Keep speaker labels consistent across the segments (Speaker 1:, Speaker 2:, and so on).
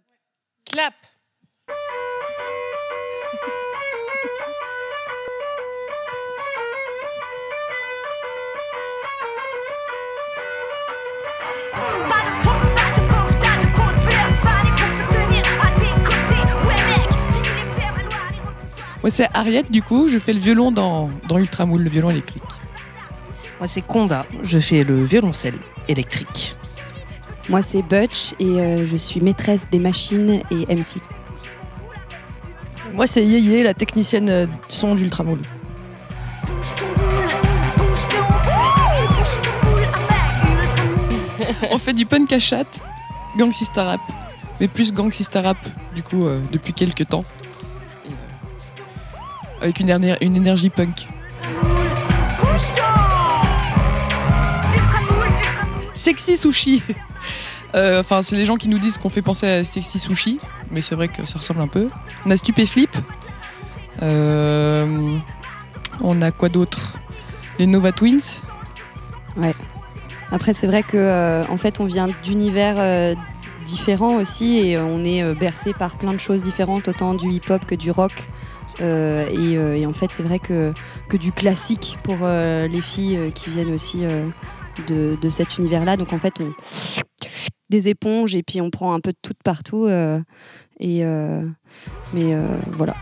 Speaker 1: Clap. Moi c'est Ariette du coup, je fais le violon dans Ultramoule, le violon électrique.
Speaker 2: Moi c'est Conda, je fais le violoncelle électrique.
Speaker 3: Moi c'est Butch et je suis maîtresse des machines et MC.
Speaker 4: Moi c'est Yéyé, la technicienne son d'Ultramoule.
Speaker 1: On fait du punk à chatte, Gangsista Rap, mais plus Gangsista Rap du coup depuis quelques temps. Avec une énergie punk. Sexy Sushi. Enfin, c'est les gens qui nous disent qu'on fait penser à Sexy Sushi, mais c'est vrai que ça ressemble un peu. On a Stupéflip. On a quoi d'autre? Les Nova Twins.
Speaker 3: Ouais. Après, c'est vrai que en fait, on vient d'univers différents aussi et on est bercé par plein de choses différentes, autant du hip-hop que du rock. Et en fait, c'est vrai que du classique pour les filles qui viennent aussi de cet univers-là. Donc en fait, on des éponges et puis on prend un peu de tout partout. Mais voilà.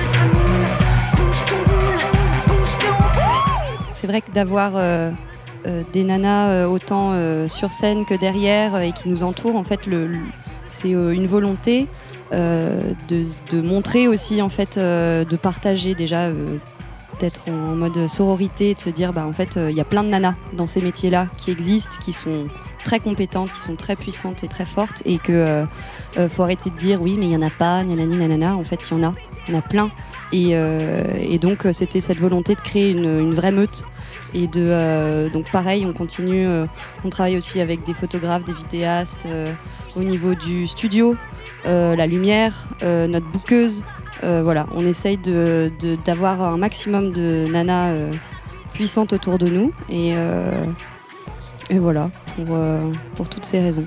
Speaker 3: C'est vrai que d'avoir des nanas autant sur scène que derrière et qui nous entourent, en fait, c'est une volonté de montrer aussi, en fait, de partager déjà, d'être en mode sororité, de se dire, en fait, il y a plein de nanas dans ces métiers-là qui existent, qui sont très compétentes, qui sont très puissantes et très fortes, et que faut arrêter de dire oui, mais il n'y en a pas, nanani, nanana. En fait, il y en a plein. Et donc, c'était cette volonté de créer une vraie meute. Et donc pareil, on continue, on travaille aussi avec des photographes, des vidéastes, au niveau du studio, la lumière, notre bookeuse. Voilà, on essaye d'avoir un maximum de nanas puissantes autour de nous. Et voilà, pour toutes ces raisons.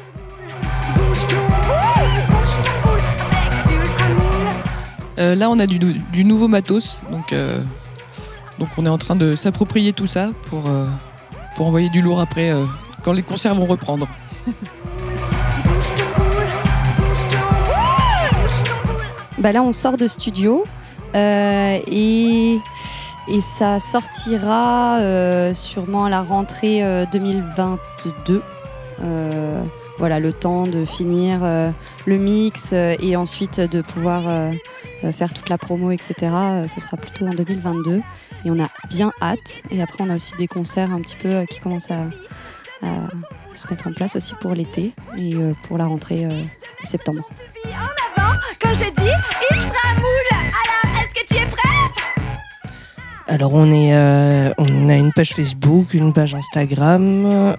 Speaker 1: Là, on a du nouveau matos, donc on est en train de s'approprier tout ça pour envoyer du lourd après quand les concerts vont reprendre.
Speaker 3: Là, on sort de studio et ça sortira sûrement à la rentrée 2022. Voilà, le temps de finir le mix et ensuite de pouvoir faire toute la promo, etc. Ce sera plutôt en 2022 et on a bien hâte. Et après, on a aussi des concerts un petit peu qui commencent à se mettre en place aussi pour l'été et pour la rentrée de septembre.
Speaker 5: En avant, quand je dis Ultramoule, alors est-ce que tu es prêt?
Speaker 2: Alors on a une page Facebook, une page Instagram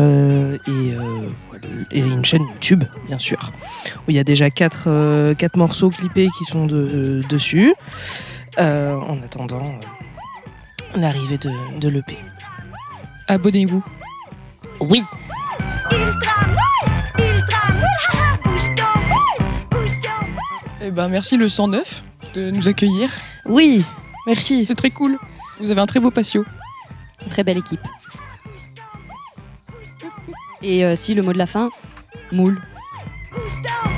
Speaker 2: et une chaîne YouTube, bien sûr, où il y a déjà 4 morceaux clippés qui sont dessus, en attendant l'arrivée de l'EP.
Speaker 1: Abonnez-vous.
Speaker 2: Oui.
Speaker 1: Merci le 109 de nous accueillir.
Speaker 4: Oui, merci.
Speaker 1: C'est très cool. Vous avez un très beau patio.
Speaker 3: Très belle équipe. Et si le mot de la fin, moule.